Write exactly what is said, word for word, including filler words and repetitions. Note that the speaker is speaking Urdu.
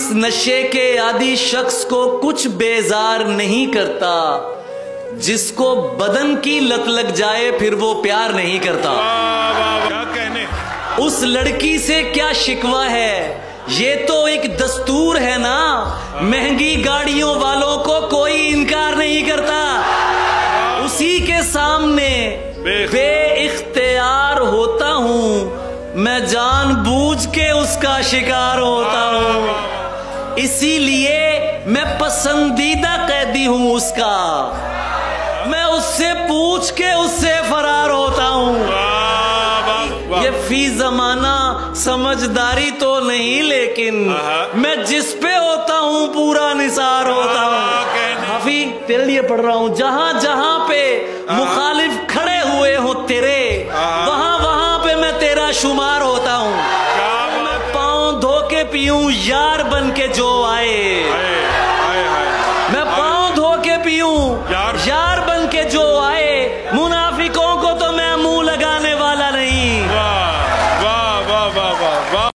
اس نشے کے عادی شخص کو کچھ بیزار نہیں کرتا، جس کو بدن کی لت لگ جائے پھر وہ پیار نہیں کرتا۔ کیا کہنے، اس لڑکی سے کیا شکوہ ہے، یہ تو ایک دستور ہے نا، مہنگی گاڑیوں والوں کو کوئی انکار نہیں کرتا، اسی کے سامنے بے اختیار ہوتا ہوں، میں جان بوجھ کے اس کا شکار ہوتا ہوں، اسی لیے میں پسندیدہ قیدی ہوں اس کا، میں اس سے پوچھ کے اس سے فرار ہوتا ہوں۔ یہ فی زمانہ سمجھداری تو نہیں، لیکن میں جس پہ ہوتا ہوں پورا نثار ہوتا ہوں۔ حافی تیرے لیے پڑھ رہا ہوں، جہاں جہاں پہ مخالف کھڑے ہوئے ہوں تیرے، وہاں وہاں پہ میں تیرا شمار ہوتا ہوں، میں پاؤں دھو کے پیوں یار بن کے جو آئے، میں پاؤں دھو کے پیوں یار